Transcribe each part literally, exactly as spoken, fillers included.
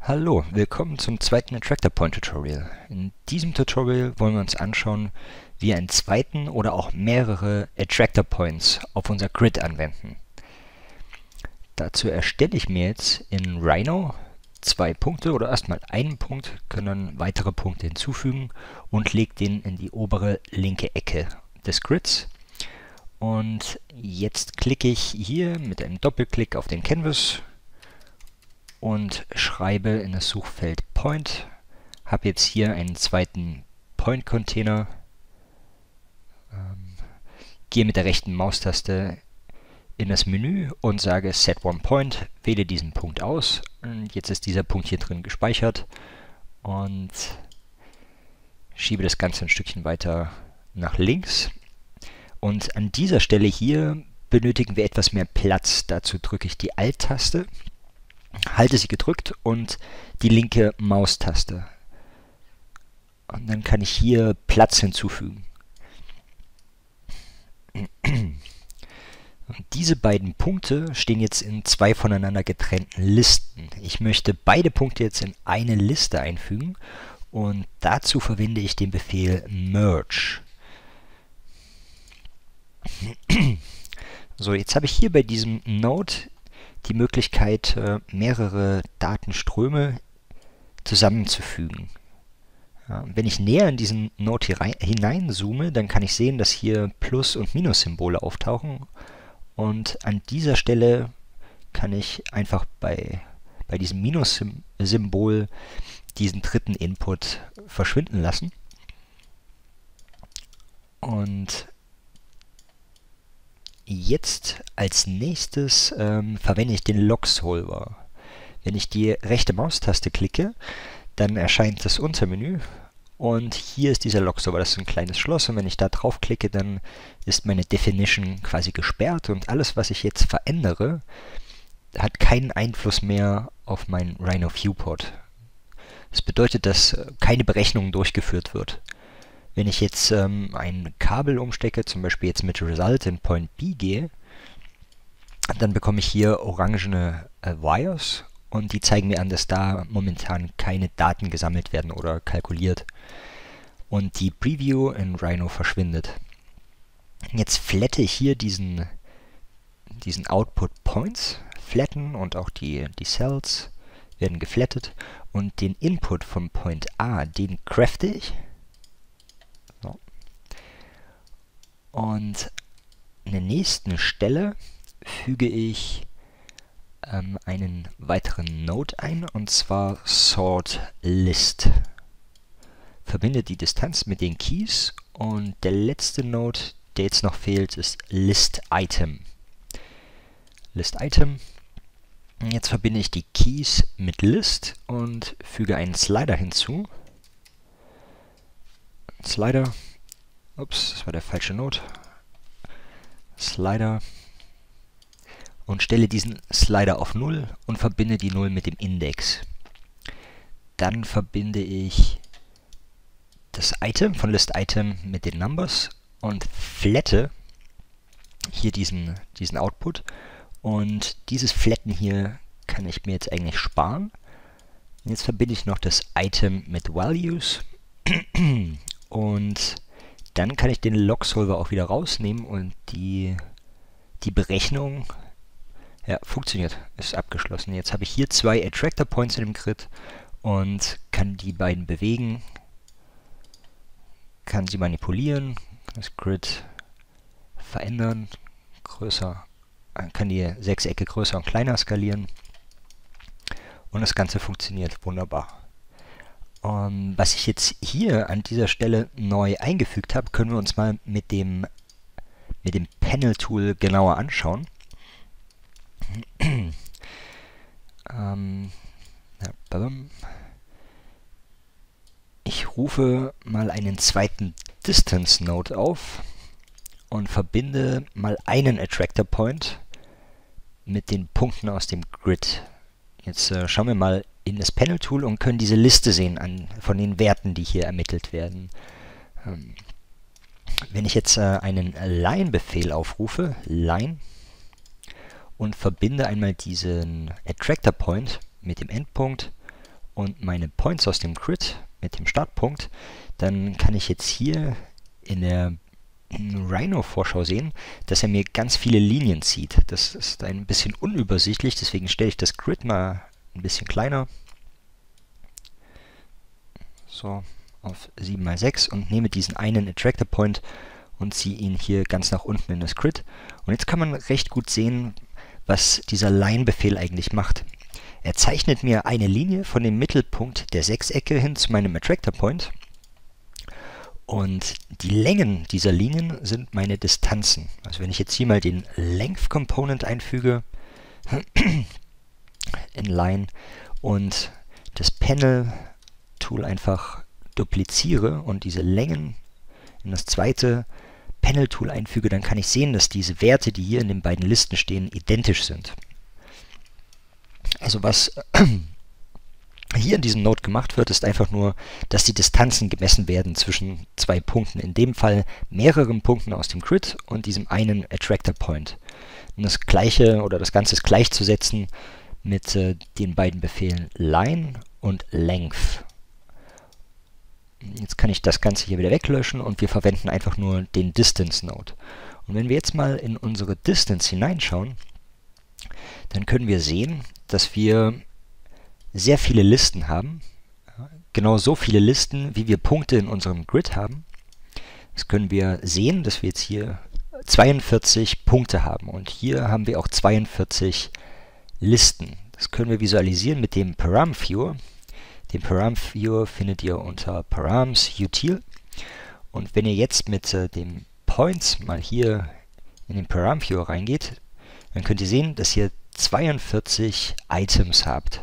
Hallo, willkommen zum zweiten Attractor Point Tutorial. In diesem Tutorial wollen wir uns anschauen, wie wir einen zweiten oder auch mehrere Attractor Points auf unser Grid anwenden. Dazu erstelle ich mir jetzt in Rhino zwei Punkte oder erstmal einen Punkt, können dann weitere Punkte hinzufügen und lege den in die obere linke Ecke des Grids. Und jetzt klicke ich hier mit einem Doppelklick auf den Canvas und schreibe in das Suchfeld Point, habe jetzt hier einen zweiten Point-Container, ähm, gehe mit der rechten Maustaste in das Menü und sage Set One Point, wähle diesen Punkt aus und jetzt ist dieser Punkt hier drin gespeichert und schiebe das Ganze ein Stückchen weiter nach links. Und an dieser Stelle hier benötigen wir etwas mehr Platz, dazu drücke ich die Alt-Taste, halte sie gedrückt und die linke Maustaste. Und dann kann ich hier Platz hinzufügen. Und diese beiden Punkte stehen jetzt in zwei voneinander getrennten Listen. Ich möchte beide Punkte jetzt in eine Liste einfügen und dazu verwende ich den Befehl Merge. So, jetzt habe ich hier bei diesem Node die Möglichkeit, mehrere Datenströme zusammenzufügen. Ja, wenn ich näher in diesen Node hier hineinzoome, dann kann ich sehen, dass hier Plus- und Minus-Symbole auftauchen. Und an dieser Stelle kann ich einfach bei, bei diesem Minus-Symbol diesen dritten Input verschwinden lassen. Und jetzt als nächstes ähm, verwende ich den Log-Solver. Wenn ich die rechte Maustaste klicke, dann erscheint das Untermenü und hier ist dieser Log-Solver. Das ist ein kleines Schloss und wenn ich da drauf klicke, dann ist meine Definition quasi gesperrt und alles, was ich jetzt verändere, hat keinen Einfluss mehr auf meinen Rhino Viewport. Das bedeutet, dass keine Berechnung durchgeführt wird. Wenn ich jetzt ähm, ein Kabel umstecke, zum Beispiel jetzt mit Result in Point B gehe, dann bekomme ich hier orangene äh, Wires und die zeigen mir an, dass da momentan keine Daten gesammelt werden oder kalkuliert. Und die Preview in Rhino verschwindet. Jetzt flatte ich hier diesen, diesen Output Points, flatten und auch die, die Cells werden geflattet und den Input vom Point A, den crafte ich. Und an der nächsten Stelle füge ich ähm, einen weiteren Node ein, und zwar Sort List. Verbinde die Distanz mit den Keys und der letzte Node, der jetzt noch fehlt, ist List Item. List Item. Jetzt verbinde ich die Keys mit List und füge einen Slider hinzu. Slider. Ups, das war der falsche Node. Slider. Und stelle diesen Slider auf null und verbinde die null mit dem Index. Dann verbinde ich das Item von ListItem mit den Numbers und flatte hier diesen, diesen Output. Und dieses Flatten hier kann ich mir jetzt eigentlich sparen. Jetzt verbinde ich noch das Item mit Values und dann kann ich den Log-Solver auch wieder rausnehmen und die, die Berechnung ja, funktioniert, ist abgeschlossen. Jetzt habe ich hier zwei Attractor Points in dem Grid und kann die beiden bewegen, kann sie manipulieren, das Grid verändern, größer, kann die Sechsecke größer und kleiner skalieren und das Ganze funktioniert wunderbar. Um, was ich jetzt hier an dieser Stelle neu eingefügt habe, können wir uns mal mit dem, mit dem Panel-Tool genauer anschauen. ähm, ja, ich rufe mal einen zweiten Distance-Node auf und verbinde mal einen Attractor Point mit den Punkten aus dem Grid. Jetzt äh, schauen wir mal in das Panel-Tool und können diese Liste sehen an, von den Werten, die hier ermittelt werden. Ähm, wenn ich jetzt äh, einen Line-Befehl aufrufe, Line, und verbinde einmal diesen Attractor Point mit dem Endpunkt und meine Points aus dem Grid mit dem Startpunkt, dann kann ich jetzt hier in der Rhino-Vorschau sehen, dass er mir ganz viele Linien zieht. Das ist ein bisschen unübersichtlich, deswegen stelle ich das Grid mal ein bisschen kleiner. So, auf sieben mal sechs und nehme diesen einen Attractor Point und ziehe ihn hier ganz nach unten in das Grid. Und jetzt kann man recht gut sehen, was dieser Line-Befehl eigentlich macht. Er zeichnet mir eine Linie von dem Mittelpunkt der Sechsecke hin zu meinem Attractor Point. Und die Längen dieser Linien sind meine Distanzen. Also wenn ich jetzt hier mal den Length Component einfüge in Line und das Panel Tool einfach dupliziere und diese Längen in das zweite Panel Tool einfüge, dann kann ich sehen, dass diese Werte, die hier in den beiden Listen stehen, identisch sind. Also was hier in diesem Node gemacht wird, ist einfach nur, dass die Distanzen gemessen werden zwischen zwei Punkten. In dem Fall mehreren Punkten aus dem Grid und diesem einen Attractor Point. Und das gleiche oder das Ganze ist gleichzusetzen mit äh, den beiden Befehlen Line und Length. Jetzt kann ich das Ganze hier wieder weglöschen und wir verwenden einfach nur den Distance Node. Und wenn wir jetzt mal in unsere Distance hineinschauen, dann können wir sehen, dass wir sehr viele Listen haben. Genau so viele Listen, wie wir Punkte in unserem Grid haben. Das können wir sehen, dass wir jetzt hier zweiundvierzig Punkte haben. Und hier haben wir auch zweiundvierzig Listen. Das können wir visualisieren mit dem Param Viewer. Den Param Viewer findet ihr unter Params Util. Und wenn ihr jetzt mit äh, dem Points mal hier in den Param Viewer reingeht, dann könnt ihr sehen, dass ihr zweiundvierzig Items habt.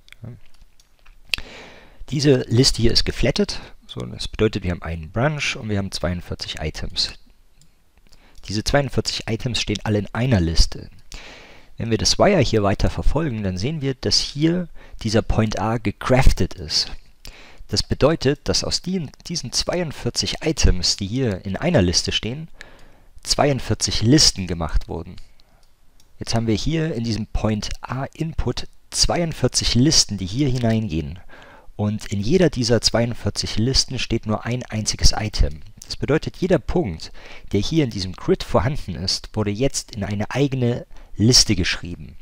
Diese Liste hier ist geflattet. So, das bedeutet, wir haben einen Branch und wir haben zweiundvierzig Items. Diese zweiundvierzig Items stehen alle in einer Liste. Wenn wir das Wire hier weiter verfolgen, dann sehen wir, dass hier dieser Point A gecraftet ist. Das bedeutet, dass aus die, diesen zweiundvierzig Items, die hier in einer Liste stehen, zweiundvierzig Listen gemacht wurden. Jetzt haben wir hier in diesem Point A Input zweiundvierzig Listen, die hier hineingehen. Und in jeder dieser zweiundvierzig Listen steht nur ein einziges Item. Das bedeutet, jeder Punkt, der hier in diesem Grid vorhanden ist, wurde jetzt in eine eigene Liste geschrieben.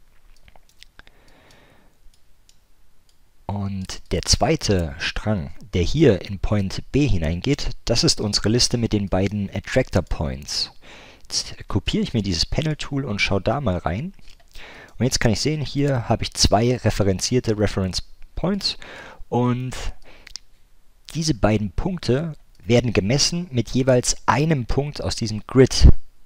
Und der zweite Strang, der hier in Point B hineingeht, das ist unsere Liste mit den beiden Attractor Points. Jetzt kopiere ich mir dieses Panel Tool und schaue da mal rein. Und jetzt kann ich sehen, hier habe ich zwei referenzierte Reference Points und diese beiden Punkte werden gemessen mit jeweils einem Punkt aus diesem Grid.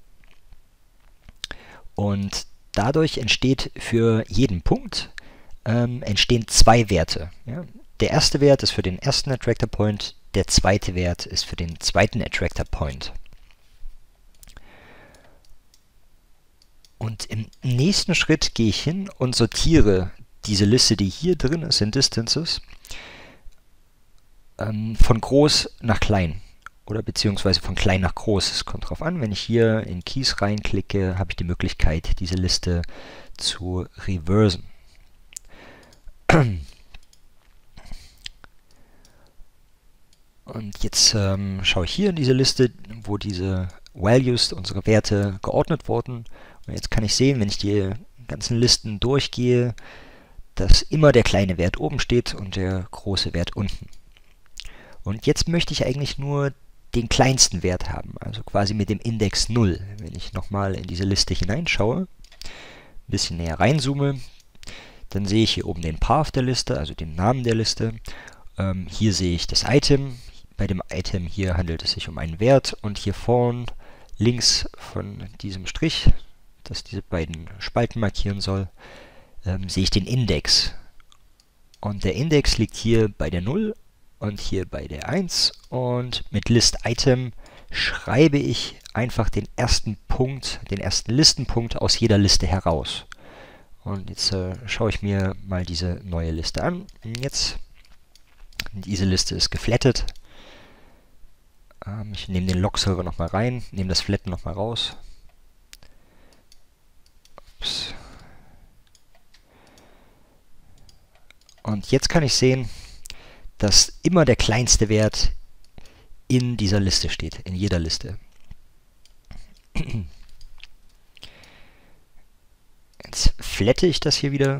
Und dadurch entsteht für jeden Punkt ähm, entstehen zwei Werte. Ja? Der erste Wert ist für den ersten Attractor Point, der zweite Wert ist für den zweiten Attractor Point. Und im nächsten Schritt gehe ich hin und sortiere diese Liste, die hier drin ist in Distances, ähm, von groß nach klein. Oder beziehungsweise von klein nach groß. Es kommt drauf an, wenn ich hier in Keys reinklicke, habe ich die Möglichkeit, diese Liste zu reversen. Und jetzt ähm, schaue ich hier in diese Liste, wo diese Values, unsere Werte, geordnet wurden. Und jetzt kann ich sehen, wenn ich die ganzen Listen durchgehe, dass immer der kleine Wert oben steht und der große Wert unten. Und jetzt möchte ich eigentlich nur den kleinsten Wert haben, also quasi mit dem Index null. Wenn ich nochmal in diese Liste hineinschaue, ein bisschen näher reinzoome, dann sehe ich hier oben den Path der Liste, also den Namen der Liste. Ähm, hier sehe ich das Item. Bei dem Item hier handelt es sich um einen Wert und hier vorn links von diesem Strich, das diese beiden Spalten markieren soll, ähm, sehe ich den Index. Und der Index liegt hier bei der null und hier bei der eins und mit List-Item schreibe ich einfach den ersten Punkt, den ersten Listenpunkt aus jeder Liste heraus. Und jetzt äh, schaue ich mir mal diese neue Liste an. Jetzt, diese Liste ist geflattet. Ähm, ich nehme den Log-Server nochmal rein, nehme das Flatten nochmal raus. Ups. Und jetzt kann ich sehen, dass immer der kleinste Wert in dieser Liste steht, in jeder Liste. Jetzt flatte ich das hier wieder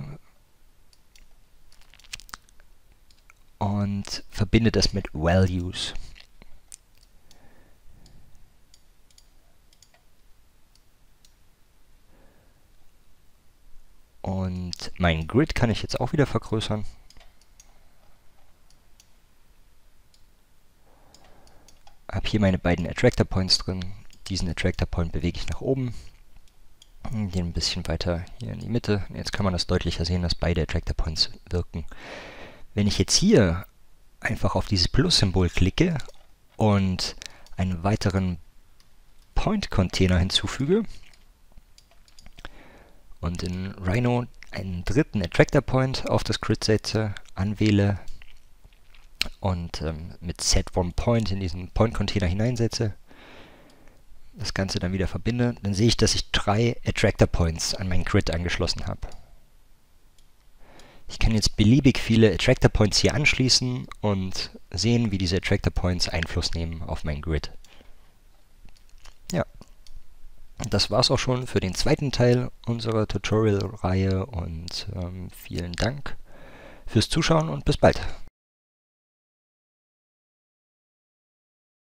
und verbinde das mit Values. Und mein Grid kann ich jetzt auch wieder vergrößern. Habe hier meine beiden Attractor Points drin. Diesen Attractor Point bewege ich nach oben. Den ein bisschen weiter hier in die Mitte. Jetzt kann man das deutlicher sehen, dass beide Attractor Points wirken. Wenn ich jetzt hier einfach auf dieses Plus-Symbol klicke und einen weiteren Point-Container hinzufüge und in Rhino einen dritten Attractor Point auf das Grid setze, anwähle und ähm, mit Set One Point in diesen Point-Container hineinsetze, das Ganze dann wieder verbinde, dann sehe ich, dass ich drei Attractor Points an mein Grid angeschlossen habe. Ich kann jetzt beliebig viele Attractor Points hier anschließen und sehen, wie diese Attractor Points Einfluss nehmen auf mein Grid. Ja, das war's auch schon für den zweiten Teil unserer Tutorial-Reihe und ähm, vielen Dank fürs Zuschauen und bis bald.